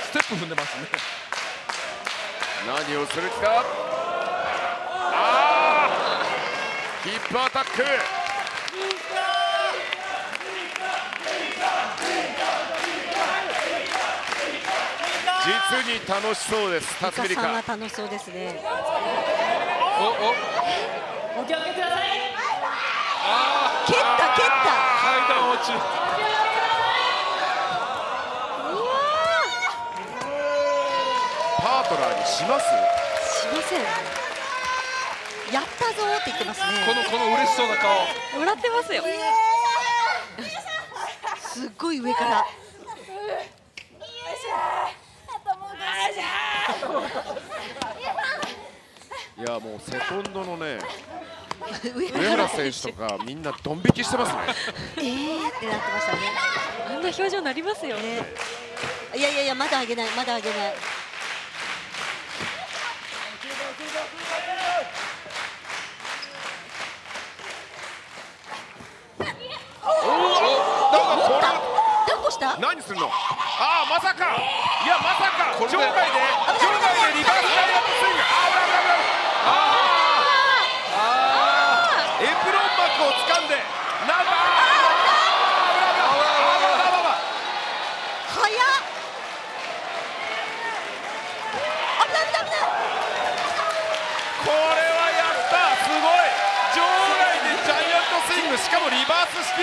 ステップ踏んでますね。 何をする気か。あー、ヒップアタック。実に楽しそうです。辰巳梨花さんは楽しそうですね。 お気をつけください。 蹴った蹴った。 階段落ち。 パートナーにします？ しません。やったぞって言ってますね。 この嬉しそうな顔。 笑ってますよ。すっごい上から。 いやもうセコンドのね上上村選手とかみんなドン引きしてますね。 ってなってましたね。 あんな表情になりますよ。 いやいやいや、まだ上げない、まだ上げない。抱っこした？ 何するの？ああ、まさか。いや、まさか。場外でリバースダイヤモンドスイング。エプロン膜を掴んで。なんだ。 早っ。危ない危ない危ない。 これはやった。すごい。場外でジャイアントスイング、しかもリバース式。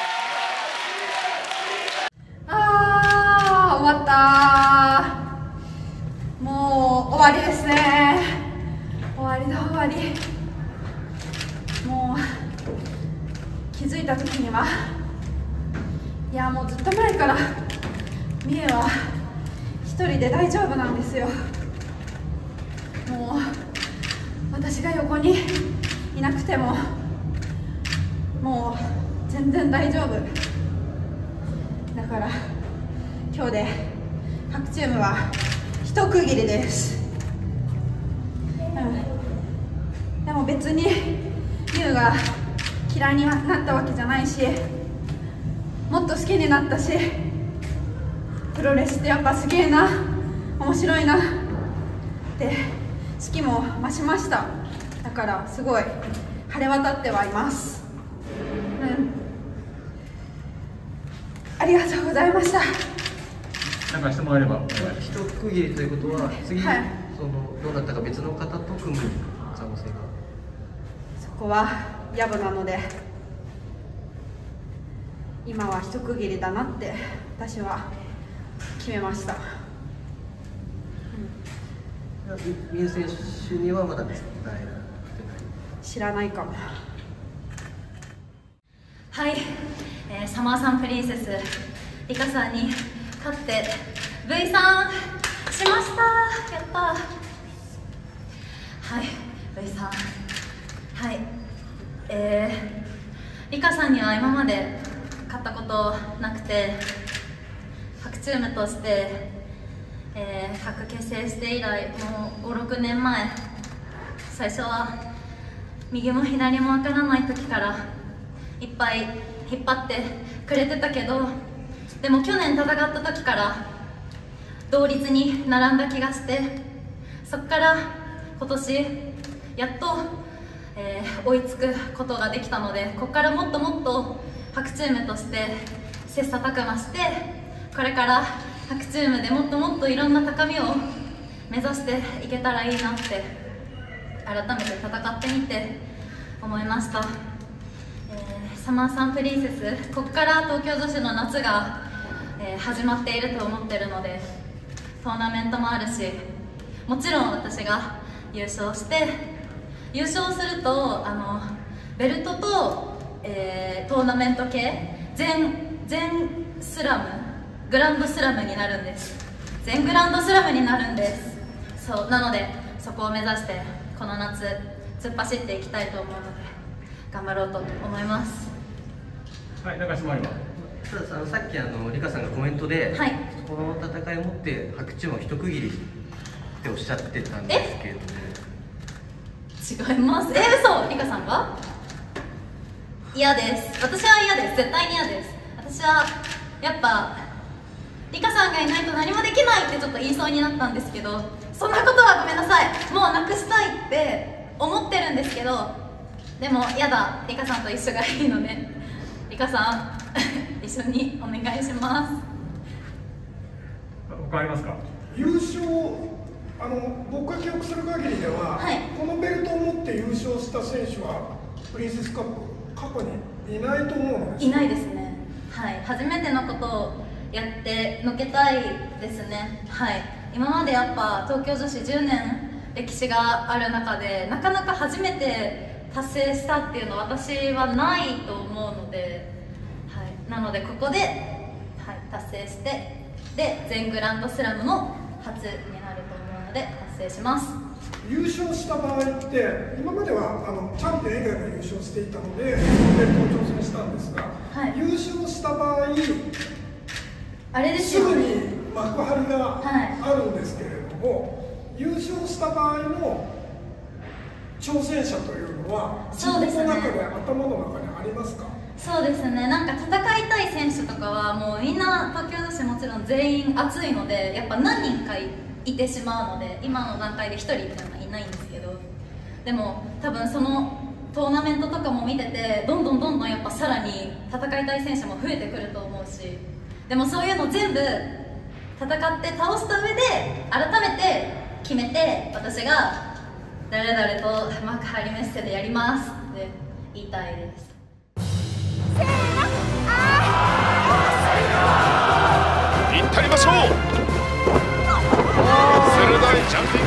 終わったー。もう終わりですね。終わりだ終わり。もう気づいた時には、いやもうずっと前からみゆは一人で大丈夫なんですよ。もう私が横にいなくてももう全然大丈夫だから、今日で白チームは一区切りです。でも別にミュウが嫌いになったわけじゃないし、もっと好きになったし、プロレスってやっぱすげえな、面白いなって好きも増しました。だからすごい晴れ渡ってはいます。ありがとうございました。 なんか質問あれば。一区切りということは次、 はい、 そのどうなったか別の方と組む可能性が。 そこはやぶなので、今は一区切りだなって私は決めました。 みゆ選手にはまだ知らないかも。 はい、サマーサンプリンセスリカさんに勝って V さんしました。やった。はい、V さん、はい、リカさんには今まで勝ったことなくて、白チームとして白結成して以来もう5、6年前、最初は右も左も分からない時からいっぱい引っ張ってくれてたけど、でも去年戦った時から同率に並んだ気がして、そこから今年やっと、追いつくことができたので、ここからもっともっと白チームとして切磋琢磨して、これから白チームでもっともっといろんな高みを目指していけたらいいなって改めて戦ってみて思いました。サマーサンプリンセス、ここから東京女子の夏が、始まっていると思っているので、トーナメントもあるし、もちろん私が優勝して、優勝するとベルトと、トーナメント系全スラム、グランドスラムになるんです。全グランドスラムになるんです。そうなので、そこを目指してこの夏突っ走っていきたいと思うので頑張ろうと思います。 はい、中島あれば。たださっきリカさんがコメントで、 はい、 この戦いをもって白チームは一区切りっておっしゃってたんですけれども。 違います。嘘、リカさんが嫌です。私は嫌です。絶対に嫌です。私はやっぱリカさんがいないと何もできないってちょっと言いそうになったんですけど、そんなことはごめんなさい。もうなくしたいって思ってるんですけど、でもやだ、リカさんと一緒がいいので、リカさん一緒にお願いします。 他ありますか？ 優勝、僕が記憶する限りでは、 はい、 このベルトを持って優勝した選手はプリンセスカップ過去にいないと思うのです。 いないですね。はい、初めてのことをやってのけたいですね。はい、今までやっぱ東京女子10年歴史がある中でなかなか初めて達成したっていうのは私はないと思うので、はい、なのでここで、はい、達成してで全グランドスラムの初になると思うので達成します。 優勝した場合って今まではチャンピオン以外が優勝していたのでベルトを挑戦したんですが、 はい、 優勝した場合あれですよね、 すぐに幕張があるんですけれども、優勝した場合の挑戦者というのは自分の中で、頭の中でありますか？ そうですね、なんか戦いたい選手とかはもうみんな東京女子もちろん全員熱いので、やっぱ何人かいてしまうので今の段階で1人っていうのはいないんですけど、でも多分そのトーナメントとかも見ててどんどんやっぱさらに戦いたい選手も増えてくると思うし、でもそういうの全部戦って倒した上で改めて決めて、私が誰々と幕張メッセでやりますって言いたいです。 いったりましょう。鋭いジャンピング